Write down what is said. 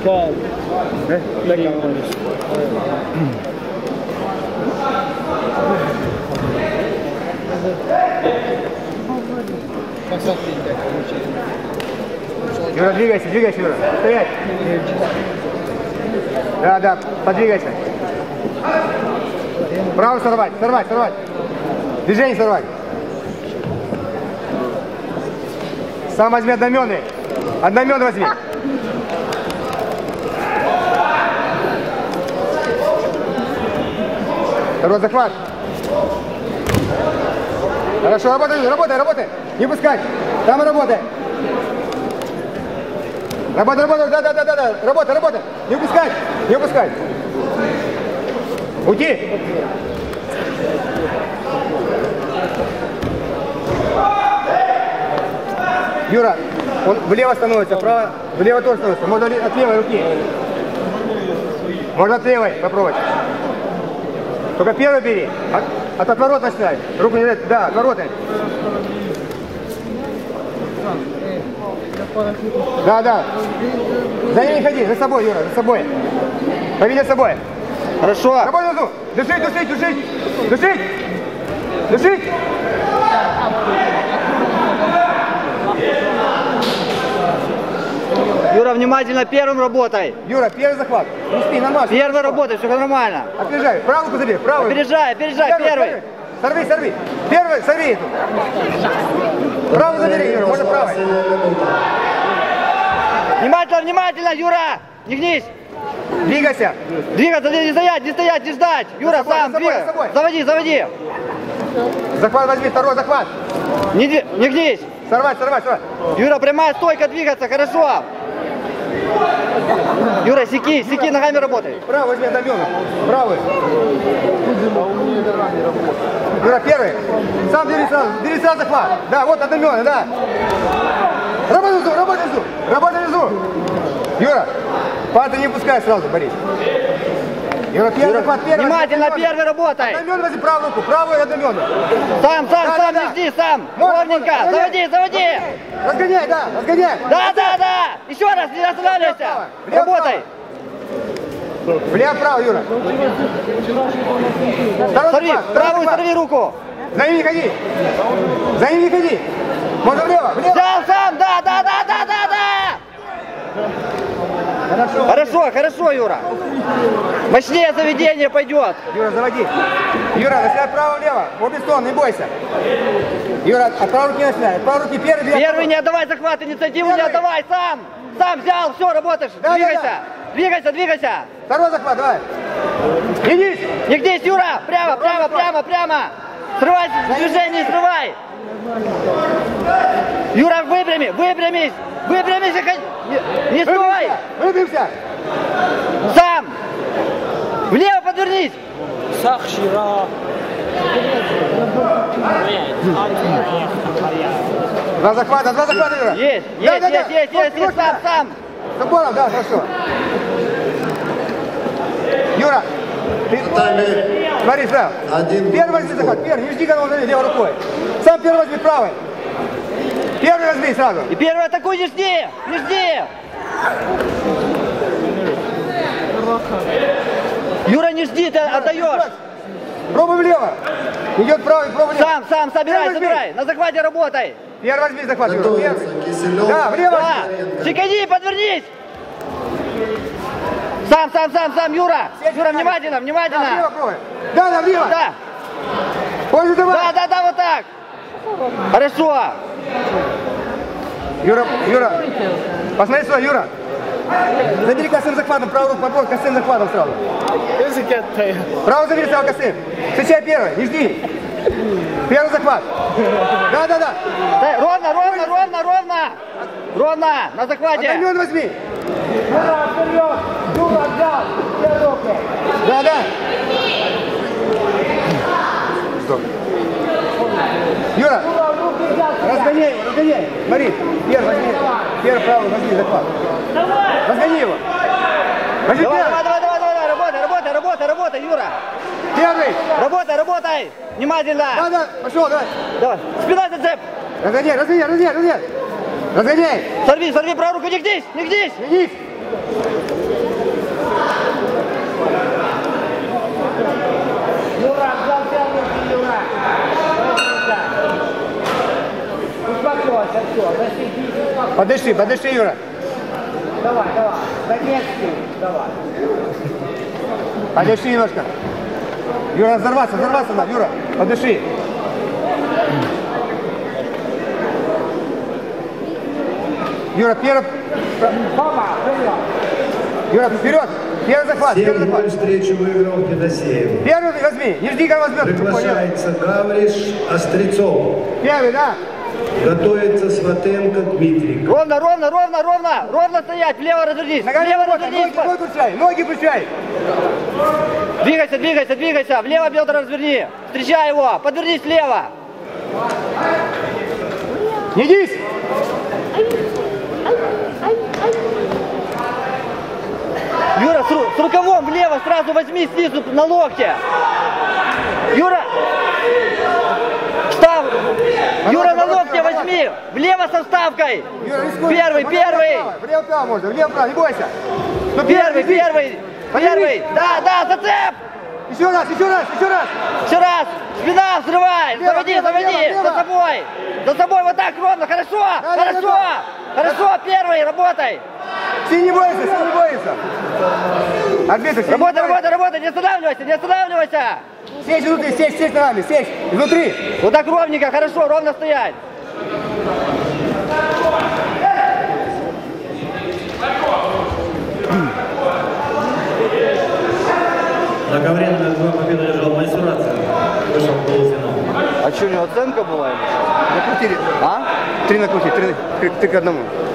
Can. Юра, двигайся, Юра. Стоять. Да, подвигайся. Право сорвать. Движение сорвать. Сам возьми одноменный. Одномен возьми. Второй захват. Хорошо, работай. Не пускай. Там работай. Работай. Да. Работай. Не упускай. Уйти. Юра, он влево становится, вправо, влево тоже становится. Можно от левой руки. Можно от левой попробовать. Только первый бери. От отворота начинай. Руку не дать. Да, отвороты. Да. За ним не ходи, за собой, Юра, за собой. Поведи собой. Хорошо. Работай внизу. Дышить. Юра, внимательно, первым работай. Юра, первый захват. Не спи, нормально. Первый работай, все нормально. Опережай, правую руку забери, правую. Опережай, первый. Сорви. Первый, сорви. Правую забери, Юра, можно правой. Внимательно, Юра, не гнись. Двигайся, не стоять, не ждать. Юра, сам, двигай. Заводи. Захват возьми, второй захват. Не гнись. Сорвать. Юра, прямая стойка, двигаться, хорошо. Юра, секи, ногами работай. Правый возьми одномену. Правый. Юра, первый. Сам бери сразу захват. Да, вот одномены, да. Работай внизу. Юра, пальцы не пускай сразу, Борис. Юра, первый. Внимательно, первый работай. Одномен возьми правую руку, правую одномену. Сам, не жди, сам. Ровненько, заводи. Разгоняй. Да. Еще раз, не останавливайся. Работай. Влево-право, Юра. Правую сорви руку. За ним не ходи. Можно влево. Сам, да. Хорошо, Юра. Мощнее заведение пойдет. Юра, заводи. Юра, начинай право-влево. Обе стороны, не бойся. Юра, от правой руки начинай. От правой руки первый. Первый не отдавай захват, инициативу не отдавай, сам. Сам взял, все, работаешь. Двигайся. Второй захват, давай. Не гнись, Юра. Прямо. Срывай движение, срывай. Юра, выпрямись. Не стой. Выпрямься. Сам. Влево подвернись. Сахшира. Два захвата, Юра. Есть, сам. Забором, да, хорошо. Юра, ты смотри сразу. Первый возьми захват, первый, не жди, когда он возьми левой рукой. Сам первый возьми правой. Первый возьми сразу. И первый атакуй, не жди. Юра, не жди, ты отдаешь. Пробуй влево. Идет правый, пробуй влево. Сам, собирай. На захвате работай. Первый возьми захват, Юра. Да, влево. Чекани, подвернись. Сам, Юра. Юра, внимательно. Да, влево. Да. Пользуй, давай. Да, вот так. Хорошо. Юра, посмотри сюда, Юра. Забери косым захватом, правую руку попробуй, косым захватом сразу. Правую забери сразу косым. Встречай первый, не жди. Первый захват. Да. Ровно, на захвате. Одномен возьми. Юра, отдал. Да. Стоп. Юра, разгоняй. Смотри, первый правый возьми захват. Разгони его. Давай, Юра. Первый. Работай. Внимательно. Да, пошел, давай. Спина зацеп. Разгоняй. Сорви правую руку, не гнись. Юра, взял руки, Юра. Успокойся, все, застегнись, успокойся. Подыши, подыши, Юра. Давай, давай, донецкий, давай. Подыши немножко. Юра, взорваться надо, Юра, подыши. Юра, первый. Папа, вперед. Юра, вперед. Первый захват. Первую встречу выиграл Федосеев. Первый возьми. Не жди, как возьмет. Приглашается Гавриш Острецов. Первый, да. Готовится Сватенко Дмитрий. Ровно, ровно, ровно, ровно. Ровно стоять, влево развернись. Влево развернись. Ноги включай, ноги включай. Двигайся, двигайся, двигайся. Влево бедра разверни. Встречай его. Подвернись влево. Не дись. Юра, с рукавом влево сразу возьми снизу на локте. Юра, встав. Юра, на локте возьми. Влево со вставкой. Юра, рискуй. Первый, первый. Влево, право можно, влево, право, не бойся. Ну, Первый, иди. первый. Подними. Первый. Да, зацеп. Еще раз, еще раз, еще раз. Еще раз. Спина взрывай. Лево, Заводи, лево, заводи. лево, За лево. собой. За собой вот так ровно. Хорошо. Да, Хорошо. да. Хорошо. Первый. Работай. Все не бойся, все не бойся. Арбитр, все Работай, не бойся. работай, работай. Не останавливайся, не останавливайся. Сесть внутри, сесть ногами, сесть изнутри. Вот так ровненько. Хорошо. Ровно стоять. На ковре номер 2 победу держал Майсурация. Вышел в полуфинал. А что, у него оценка была? Накрутили. А? 3 накрутили, 3 к 1.